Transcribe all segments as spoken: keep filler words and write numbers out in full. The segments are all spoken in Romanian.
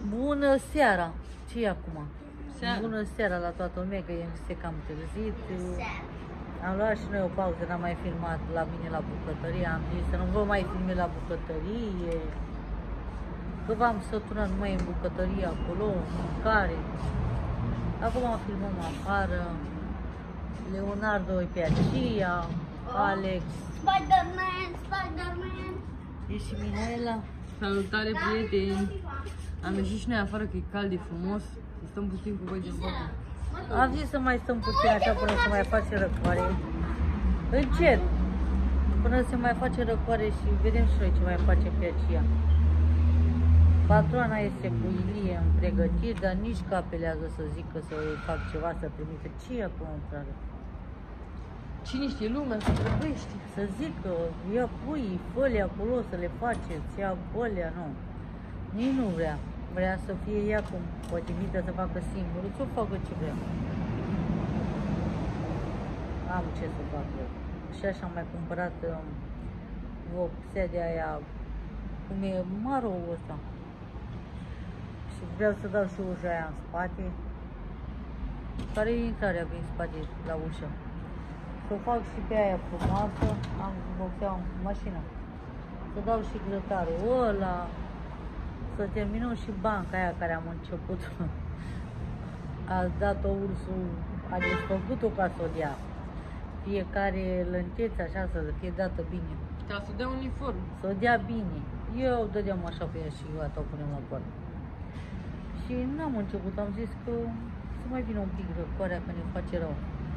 Bună seara! Ce e acum? Seara. Bună seara la toată lumea, că este cam târziu. Am luat și noi o pauză, n-am mai filmat la mine la bucătărie. Am zis să nu vă mai filme la bucătărie. Că v-am săturat numai în bucătărie acolo, mâncare. Acum filmăm afară. Leonardo e pe aceea, Alex. Spider-Man, Spider-Man. E și Mihaela. Salutare, prieteni! Am ieșit și noi afară că e cald, e frumos. Să stăm puțin cu voi de vorbă. Am zis să mai stăm puțin așa până se mai face răcoare. Încet. Până se mai face răcoare și vedem și noi ce mai facem pe aceea. Patroana este cu Ilie în pregătiri, dar nici că apelează să zică să fac ceva, să trimite. Ce e acum în țară? Cine știe lumea, să grăbește. Să zică, ia pui, fă-le acolo să le faceți, ia bolea, nu. Nici nu vrea. Vrea să fie ea cum potrivite să facă singură. Ce-o facă ce vrea? Am ce să fac eu. Și așa am mai cumpărat um, vopsea de aia, cum e marou ăsta. Și vreau să dau și ușa aia în spate. Care e intrarea prin spate la ușă? Să fac și pe aia frumoasă. Am vopsea în mașină. Să dau și grătarul ăla. Să terminăm și banca aia care am început. A dat-o ursul, a desfăcut-o ca să o dea. Fiecare lânteță așa să fie dată bine. Ca să dea uniform. Să o dea bine. Eu dădeam așa pe ea și gata, o punem la poartă. Și n-am început, am zis că să mai vină un pic răcoarea, că ne face rău.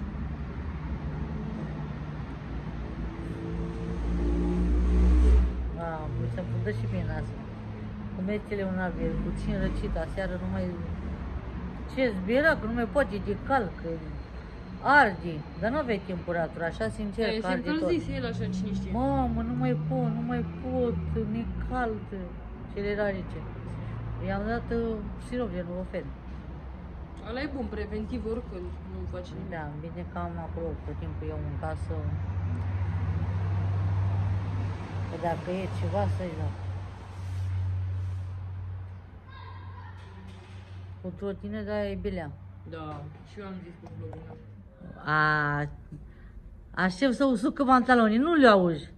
A, mi se pudă și bine asta. Cu mețele un avier, puțin răcit, aseară nu mai... Ce zbiera, că nu mai poate de cald, că arde. Dar nu avea temperatură, așa sincer E, că se arde tot. încălzise el așa, cine știe. Mamă, nu mai pot, nu mai pot, ne cald. Cele rarice. I-am dat uh, sirop de nurofen. Ăla e bun, preventiv oricând, nu face nimic. Da, bine că am acolo tot timpul eu în casă. Că dacă e ceva să-i dau. Cu trotine de aia e bilea. Da, și eu am zis cu Florina. A, aștept să usucă pantalonii, nu le auzi.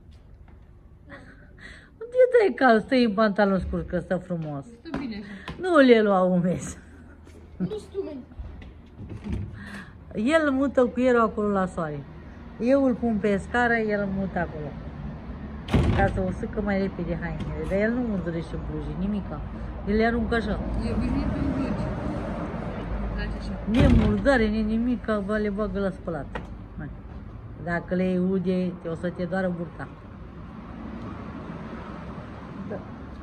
Unde dai cald, stai în pantalon scurt, că stă frumos. Stă bine așa. Nu le lua umes. Nu stumen. El mută cu el acolo la soare. Eu îl pun pe scară, el îl mută acolo. Ca să usucă mai repede hainele. Dar el nu murdărește bluji, nimica. El le aruncă așa. E bine pe blugi. Place așa. Ne murdare, ne nimica, bă, le bagă la spălat. Hai. Dacă le ude, o să te doară burta. Da.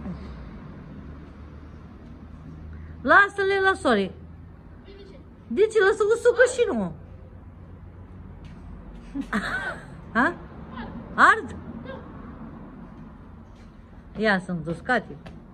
Lasă-le la soare. De ce? Lasă usucă și nu. Ha? Ard? Ia, sunt uscate.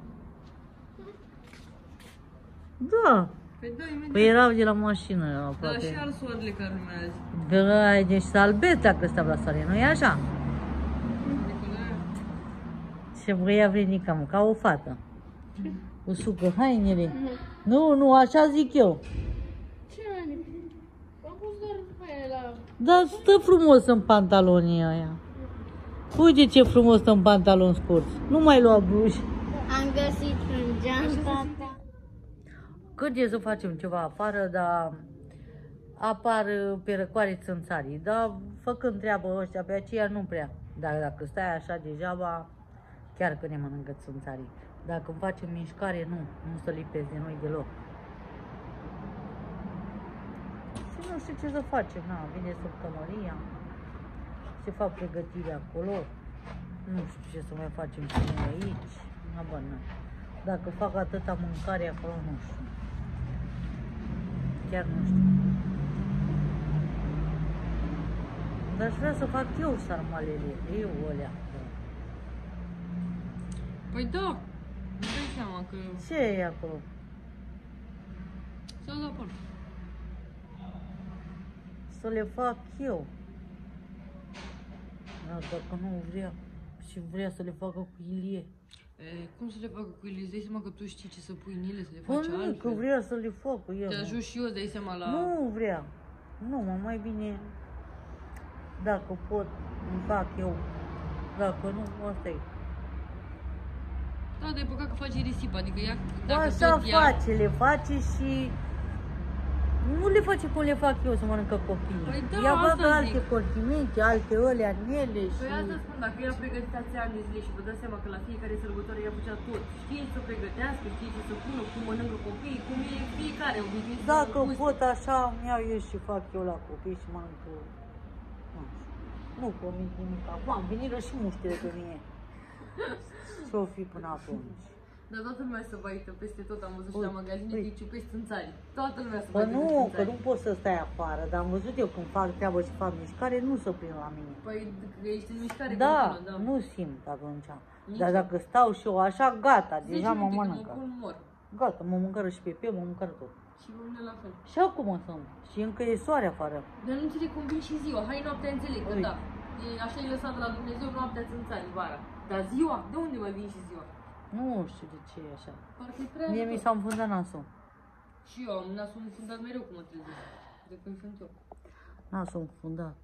Da. Păi da, imediat. Păi erau de la mașină Da, aproape. și al soarele care urmează. Da, deci să albezi dacă stau la soare, nu e așa? Adică la aia. Ce vrea vrednica, mă, ca o fată. Usucă hainele. Nu, nu, așa zic eu. Ce ani? Am pus doar haine la... Dar stă frumos în pantalonii ăia. Uite ce frumos stă în pantalon scurt. Nu mai lua bluși. Am găsit în geanta ta. Cât e să facem ceva afară, dar apar pe răcoare țânțarii. Dar făcând treabă ăștia pe aceea nu prea. Dar dacă stai așa degeaba, chiar că ne mănâncă țânțarii. Dacă facem mișcare, nu. Nu să lipesc de noi deloc. Și nu știu ce să facem. Na, vine săptămânia. Se fac pregătiri acolo. Nu știu ce să mai facem și noi aici. Habar n-am. Dacă fac atâta mâncare acolo, nu știu. Chiar nu știu. Dar aș vrea să fac eu sarmalele, eu alea. Păi da, îmi dai seama că... Ce e acolo? S-a dat acolo. Să le fac eu. Dar dacă nu vrea și vrea să le facă cu Ilie. E, cum să le facă cu ele? Îți dai seama că tu știi ce să pui în ele, să le Păi faci nu, că altfel? vrea să le fac eu. Te mă. ajut și eu, îți dai seama la... Nu vrea. Nu, mă, mai bine dacă pot, îmi fac eu. Dacă nu, asta e. Da, dar e păcat că face risipă, adică ea, dacă Așa tot ea... face, le face și nu le face cum le fac eu să mănâncă copiii. Păi da, Ea asta bagă zic. alte condimente, alte alea în ele și... Păi asta spun, dacă ea pregătea ani de zile și vă dați seama că la fiecare sărbătoare ea făcea tot. Știe să pregătească, știe ce să pună, cum mănâncă copiii, cum e fiecare obișnuit. să Dacă guste. pot așa, îmi iau eu și fac eu la copii și mănânc eu. Nu știu. Nu comit nimic. Acum am venit și muștele pe mine. Ce-o fi până atunci? Dar toată lumea se baită peste tot, am văzut și Ui, la magazine ui. că îi ciupesc țânțari. Toată lumea se Păi baită nu, de că țânțari. nu pot să stai afară, dar am văzut eu când fac treabă și fac mișcare, nu se prind la mine. Păi că ești în mișcare Da, continuă, da. nu simt atunci. Nici Dar eu. dacă stau și eu așa, gata, Zece deja mă minute, când mănâncă. mă pun, mor. Gata, mă mâncară și pe pe, mă mâncară tot. Și pe mine la fel. Și acum sunt. Și încă e soare afară. Dar nu înțeleg cum vin și ziua. Hai noaptea înțeleg că Ui. da. E, așa e lăsat la Dumnezeu noaptea țânțari vara. Dar ziua? De unde mai vin și ziua? Nu știu de ce e așa. Parcă e prea... Mie mi s-a înfundat nasul. Și eu am nasul înfundat mereu cum mă trezesc. De când sunt eu. Nasul înfundat.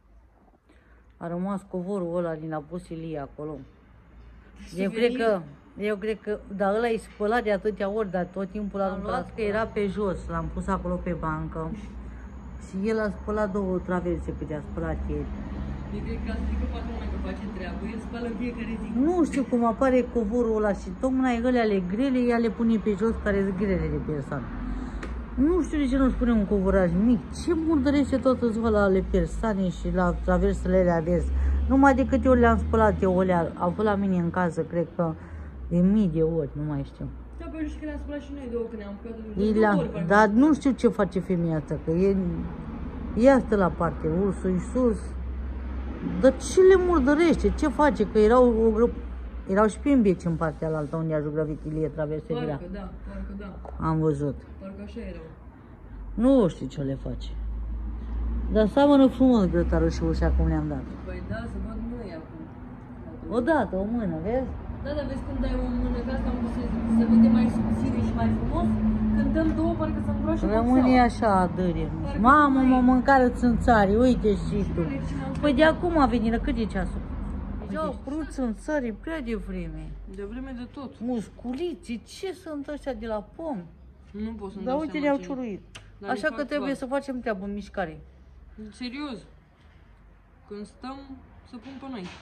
A rămas covorul ăla din Apusilie acolo. Eu cred că, eu cred că, dar ăla e spălat de atâtea ori, dar tot timpul l-am luat că era pe jos, l-am pus acolo pe bancă. Și el a spălat două traverse câte a spălat el. Eu cred că asta zică patrona că face treabă. El spală în fiecare zi. Nu știu cum apare covorul ăla și tocmai ele ale grele, ea le pune pe jos care sunt grele de persoană. Nu știu de ce nu spune un covoraj mic. Ce murdărește tot îți la ale persoane și la traversele alea vers. Numai de câte ori le-am spălat eu alea, au fost la mine în casă, cred că de mii de ori, nu mai știu. Da, pe și că ne-am spălat și noi două, că ne-am apucat de E două la, ori. parcă. dar nu știu ce face femeia asta, că e, ea stă la parte, ursul e sus. Dar ce le murdărește? Ce face? Că erau, o grăp... erau și pe Bieci în partea alaltă unde a jucat Ilie traverseria. Parcă da, parcă da. Am văzut. Parcă așa erau. Nu știu ce le face. Dar seamănă frumos grătarul și ușa cum le-am dat. Păi da, să văd noi acum. Odată, o mână, vezi? Da, dar vezi când ai o mână ca asta, am pus să se vede mai subțire și mai frumos. Când dăm două, parcă să îngroașă Rămâne așa, dărie. Mamă, mă mâncară țânțarii, uite și tu. Păi de acum a venit, la cât e ceasul? Deja au prut țânțarii prea de vreme. De vreme de tot. Musculiții, ce sunt ăștia de la pom? Nu pot să-mi Dar dau uite, seama le-au ce- ciuruit. Dar Așa le că fac trebuie doar. să facem treabă în mișcare. Serios. Când stăm, să pun pe noi.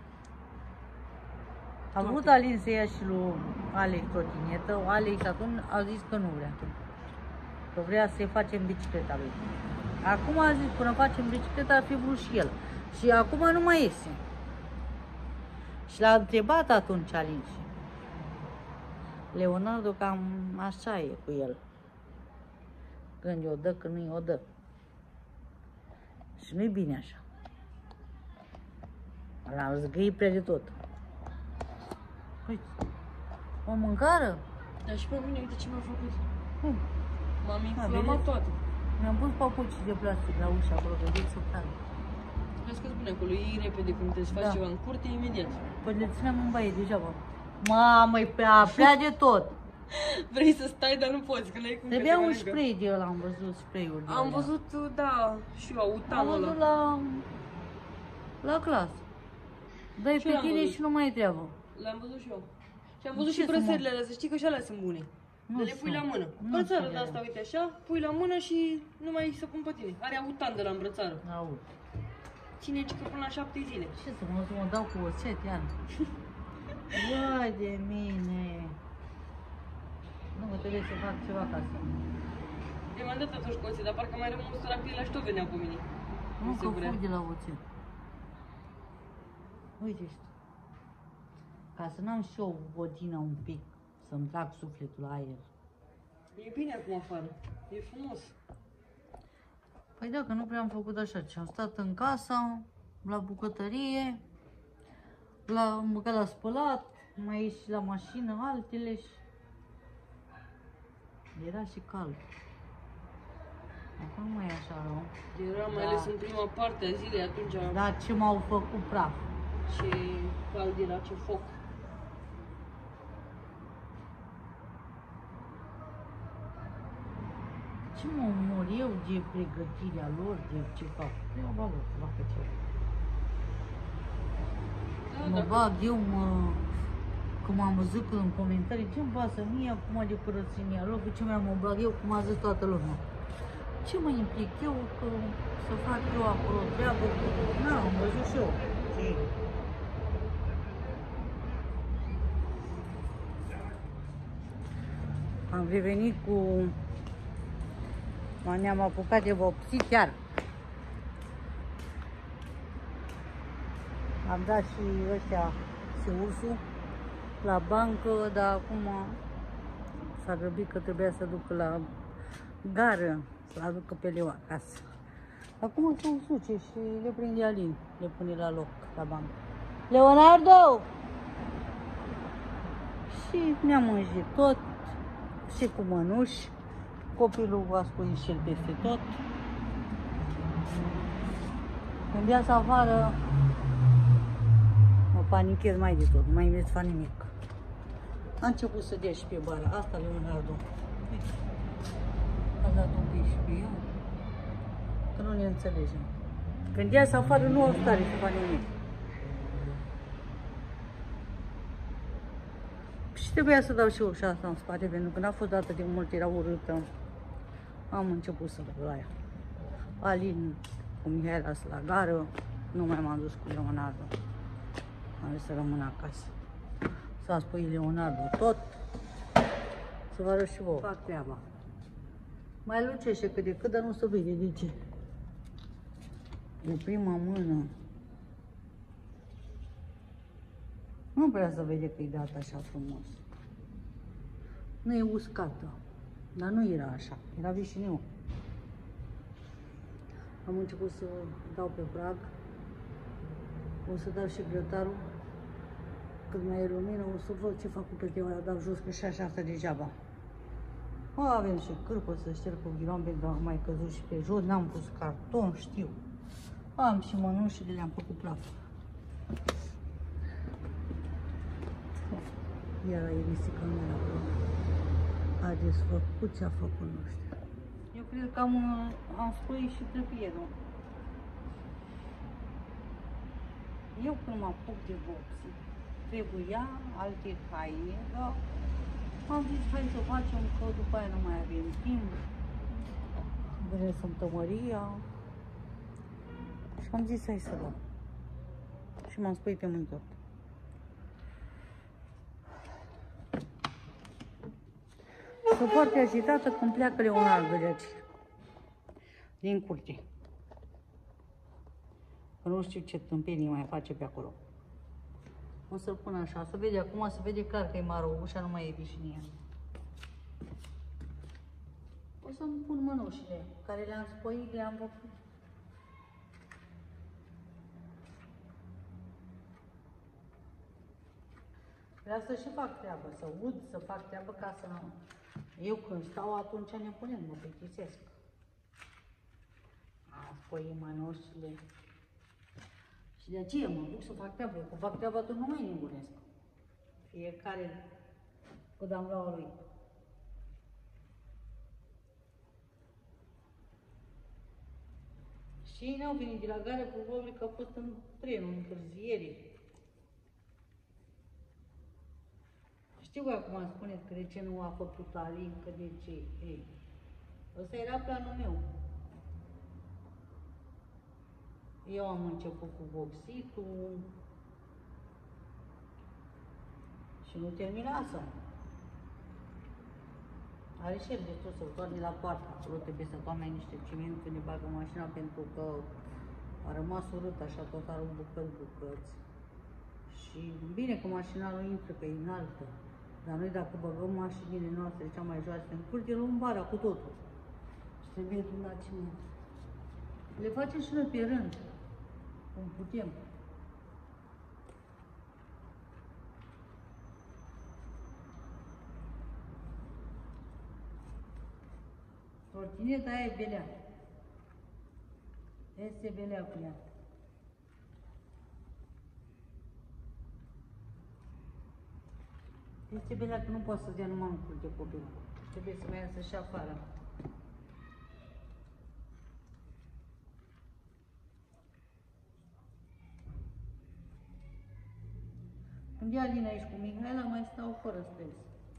A vrut Alin să ia și lui Alex trotinetă, Alex atunci a zis că nu vrea. Că vrea să-i facem bicicleta lui. Acum a zis, până facem bicicleta, ar fi vrut și el. Și acum nu mai iese. Și l-a întrebat atunci Alin. Leonardo cam așa e cu el. Când i-o dă, când nu i-o dă. Și nu-i bine așa. L-am zgâit prea de tot. Uite, o mâncară? Dar și pe mine, uite ce mi-a făcut. Cum? M-am A, inflamat vedeți? toate. Mi-am pus papuci de plastic la ușa acolo, vedeți să tare. Vezi că spune acolo, iei repede când te faci Da. ceva în curte, imediat. Păi le țineam în baie degeaba. Mamă, e prea, prea de tot. Vrei să stai, dar nu poți, că le-ai cum Trebuia că te un mănâncă. spray de ăla, am văzut spray-uri de Am alea. văzut, da, și eu, Am autanul ăla. văzut la, la clasă. Dai Și pe eu l-am tine văzut. și nu mai e treabă. L-am văzut și eu. Și am văzut Ce și să brățările alea, să știi că și alea sunt bune. Nu De le pui sunt. la mână. Nu Brățară sunt de de asta, alea. uite așa, pui la mână și nu mai să pun pe tine. Are autan de la îmbrățară. Aud. Ține că până la șapte zile. Ce să mă, să mă dau cu oțet, iar. Vai de mine. Nu, mă trebuie să fac ceva acasă. Eu m-am dat atunci coțe, dar parcă mai rămân sărac pielea și tot venea pe mine. Nu, se că vrea. fug de la oțet. Uite și tu. Ca să n-am și eu vodină un pic, să-mi trag sufletul la aer. E bine acum afară. E frumos. Păi da, că nu prea am făcut așa, ce am stat în casa, la bucătărie, la, am băgat la spălat, mai ieși și la mașină, altele și... Era și cald. Acum nu mai e așa rău. Era mai Da. ales în prima parte a zilei, atunci Dar ce m-au făcut praf. ce cald era, ce foc. Ce mă omor eu de pregătirea lor, de ce fac? Treaba lor, facă ce. Mă bag eu, mă... Cum am văzut în comentarii, ce-mi pasă mie acum de curățenia lor, cu ce mi-am mă bag eu, cum a zis toată lumea. Ce mă implic eu că să fac eu acolo treabă, că... Na, am văzut și eu. Ce? Am revenit cu... Ne-am apucat de vopsit chiar. Am dat și ăștia și ursul la bancă, dar acum s-a grăbit că trebuia să ducă la gară, să aducă pe Leo acasă. Acum se usuce și le prinde Alin, le pune la loc, la bancă. Leonardo! Și ne-am mânjit tot, și cu mănuși. Copilul a scuit și el peste tot. Când ies afară, mă panichez mai de tot, nu mai îmi fac nimic. A început să dea și pe bara asta, Leonardo. A dat un pic și pe eu, că nu ne înțelegem. Când ies afară, nu au stare să fac nimic. Și trebuia să dau și ușa asta în spate, pentru că n-a fost dată de mult, era urâtă. Am început să duc la ea. Alin cu Mihaela la gară, nu mai m-am dus cu Leonardo. Am zis să rămân acasă. S-a spus Leonardo tot, să vă arăt și vouă. Fac treaba. Mai lucește cât de cât, dar nu se vede de ce. De prima mână. Nu prea să vede că e dat așa frumos. Nu e uscată, dar nu era așa, era vișineu. Am început să dau pe prag, o să dau și grătarul. Când mai e lumină, o să văd ce fac cu peteaua, dau jos, că și așa asta degeaba. O, avem și cârpă să șterg cu ghilon, pentru că am mai căzut și pe jos, n-am pus carton, știu. Am și mănușile, le-am făcut praf. Era irisică mea acolo. A desfăcut ce a făcut, nu știu. Eu cred că am, am scuit și trăpierul. Eu când mă apuc de vopsit, trebuia alte haine, dar am zis hai să facem, că după aia nu mai avem timp. Vine săptămăria. Și am zis hai să dau. Și m-am scuit pe mâini tot. Sunt foarte agitată când pleacă Leonardo de aici, din curte. Că nu știu ce tâmpenii mai face pe acolo. O să-l pun așa, să vede acum, se vede clar că e maro, ușa nu mai e vișinie. O să-mi pun mănușile, care le-am spoit, le-am făcut. Vreau să și fac treabă, să ud, să fac treabă ca să... Eu când stau, atunci ne punem, mă plictisesc. Am spoi mănușile. Și de aceea mă duc să fac treabă. Eu când fac treabă, atunci nu mai nebunesc. Fiecare cu damlaua lui. Și ei n-au venit de la gară, probabil că a fost în trenul, în întârziere. Știu că acum spuneți că de ce nu a făcut Alin, că de ce. Ei, ăsta era planul meu. Eu am început cu vopsitul și nu terminasem. Are și el destul să toarne la poartă. Acolo trebuie să toarne niște ciment când ne bagă mașina, pentru că a rămas urât așa, tot are bucăți, bucăți. Și bine că mașina nu intră, că e înaltă. Dar noi dacă băgăm mașinile noastre cea mai joase în curte, luăm bara cu totul. Și trebuie la ciment. Le facem și noi pe rând, cum putem. Tortineta aia e belea. Este belea cu ea. Este belea că nu poate să dea numai în curte copilul. Trebuie să mai iasă și afară. Când ia din aici cu Mihaela, mai stau fără stres.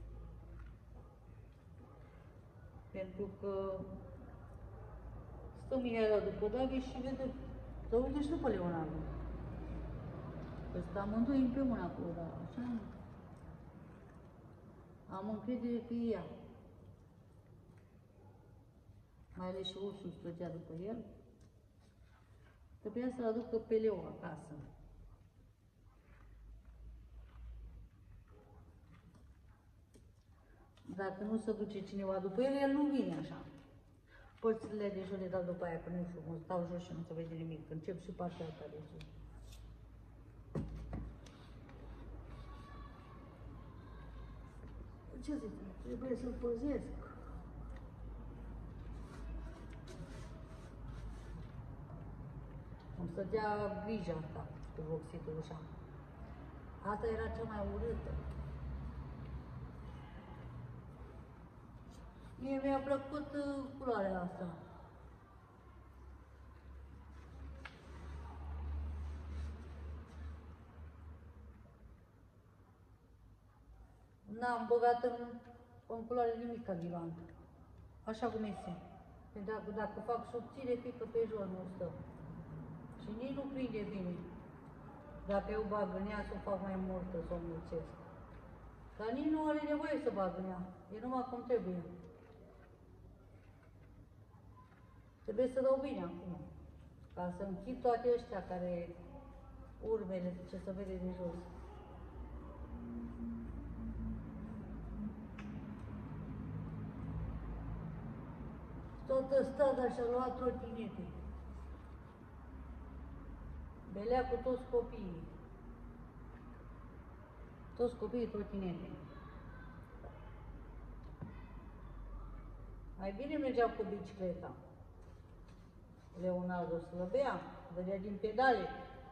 Pentru că stă Mihaela după David și vede, să uite și după Leonardo. Că stă amândoi împreună acolo, dar așa nu. Am încredere că e ea. Mai ales și ursul stătea după el. Trebuia să-l aducă pe Leo acasă. Dacă nu se duce cineva după el, el nu vine așa. Părțile de jos le dau după aia, că nu-i frumos. Stau jos și nu se vede nimic. Încep și partea asta de sus. Ce zic? Trebuie să-l păzesc. Îmi stătea grija asta cu voxitul așa. Asta era cea mai urâtă. Mie mi-a plăcut uh, culoarea asta. N-am băgat în, în culoare nimic ca divan. Așa cum este. Pentru că dacă fac subțire, pică pe jos, nu stă. Și nici nu prinde bine. Dacă eu bag în ea, să o fac mai multă, să o mulțesc. Dar nici nu are nevoie să bag în ea. E numai cum trebuie. Trebuie să dau bine acum. Ca să închid toate ăștia care urmele, ce se vede de jos. Toată strada și-a luat trotinete. Belea cu toți copiii. Toți copiii trotinete. Mai bine mergeau cu bicicleta. Leonardo slăbea, vedea din pedale.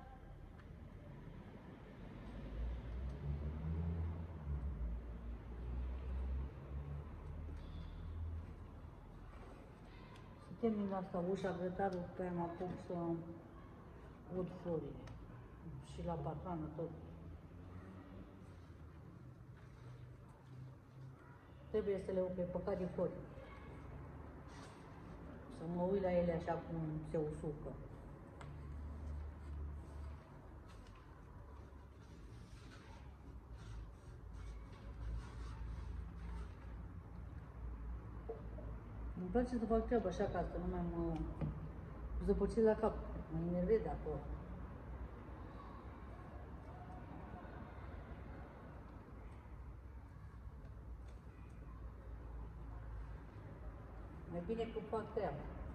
Să termin asta ușa grătarul, pe aia mă apuc să ud florile. Și la patrană tot. Trebuie să le upe păcat de flori. Să mă uit la ele așa cum se usucă. Îmi place să fac treaba așa ca să nu mai mă zăpăcesc la cap. Mă enervez de acolo. Mai bine că fac treaba.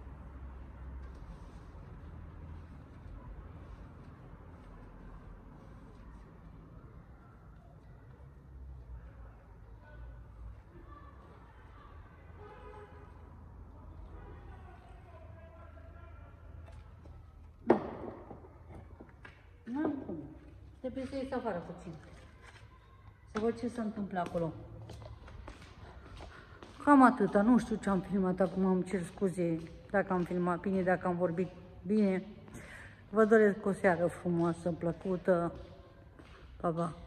Nu am cum. Trebuie să ies afară puțin. Să văd ce se întâmplă acolo. Cam atâta, nu știu ce am filmat acum, îmi cer scuze dacă am filmat bine, dacă am vorbit bine. Vă doresc o seară frumoasă, plăcută. Pa, pa!